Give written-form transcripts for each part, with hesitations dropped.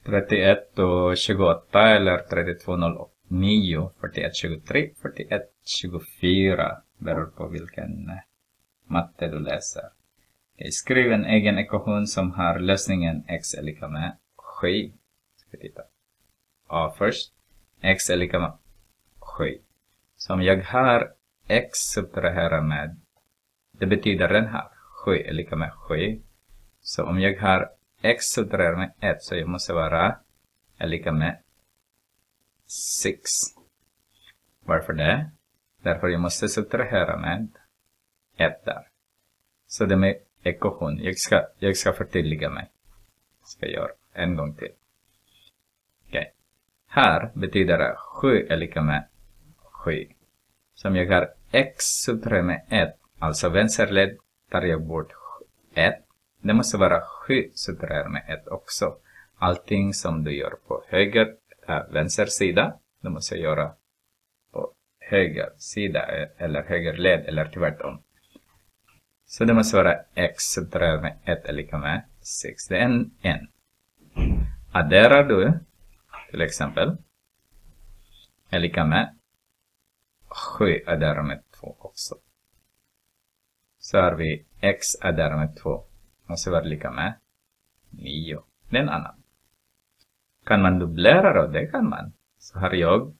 31 och 28 eller 32,09, 41, 23, 41, 24. Beror på vilken matte du läser. Okay, skriv en egen ekvation som har lösningen x är lika med 7. Ska titta. A först. X är lika med 7. Så om jag har x subtraherar med, det betyder den här. 7 är lika med 7. Så om jag har x subtraherar med 1 så jag måste vara är lika med 6. Varför det? Därför jag måste subtrahera med 1 där. Så det med ekvation. Jag ska förtydliga mig. Ska göra en gång till. Okej. Här betyder det 7 är lika med 7. Så om jag har x subtraherar med 1. Alltså vänsterled tar jag bort 1. Det måste vara 7 subtraherar med 1 också. Allting som du gör på vänster sida, det måste jag göra på höger sida eller höger led eller tvärtom. Så det måste vara x subtraherar med 1 är lika med 6. Det är en. Adderar du till exempel är lika med 7 adderar med 2 också. Så har vi x adderar med 2. Måste vara lika med 9. Det är en annan. Kan man dubblera då? Det kan man. Så har jag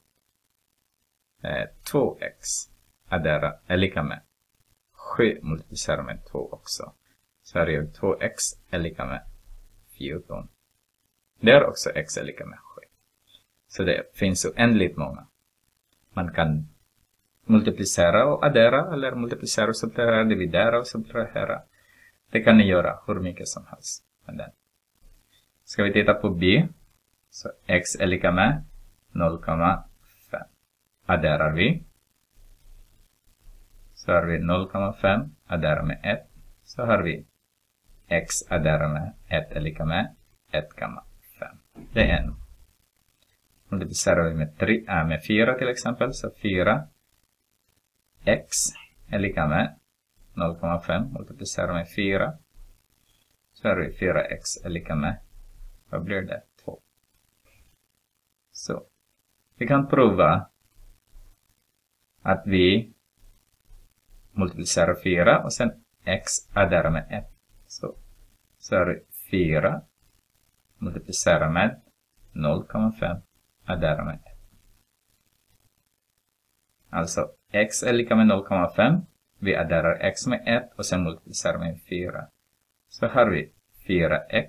2x addera är lika med 7 multiplicerat med 2 också. Så har jag 2x är lika med 14. Det är också x är lika med 7. Så det finns oändligt många. Man kan multiplicera och addera eller multiplicera och subtrahera, dividera och subtrahera. Det kan ni göra hur mycket som helst med den. Ska vi titta på B. Så x är lika med 0,5. Adderar vi. Så har vi 0,5 adderar med 1. Så har vi x adderar med 1 är lika med 1,5. Det är en. Multiplicerar vi med 4 till exempel. Så 4 x är lika med 0,5 multiplicerar med 4. Så har vi 4x är lika med, vad blir det? 2. Så vi kan prova att vi multiplicerar 4 och sen x adderar med 1. Så har vi 4 multiplicerar med 0,5 adderar med 1. Alltså x är lika med 0,5. Vi adderar x med 1 och sen multiplicerar med 4. Så har vi 4x.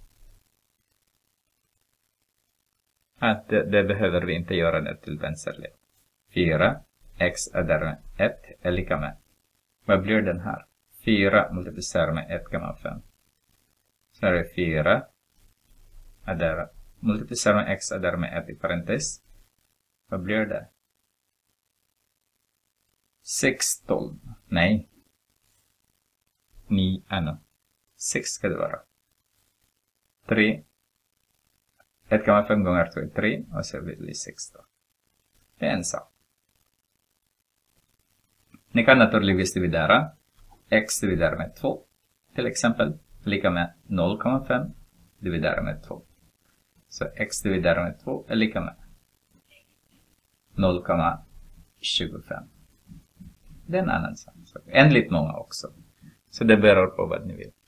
Det behöver vi inte göra det till vänsterled. 4x adderar med 1 är lika med. Vad blir den här? 4 multiplicerar med 1,5. Så har vi 4 adderar. Multiplicerar med x adderar med 1 i parentes. Vad blir det? 16. Nej. 9. 6 ska det vara. 3. 1,5 gånger 2 är 3. Och så blir det 16. Det är en sak. Ni kan naturligtvis dividera. X dividerar med 2. Till exempel. Lika med 0,5 dividerar med 2. Så x dividerar med 2 är lika med 0,25. Det är en annan sak. Ändligt många också. Så det beror på vad ni vill.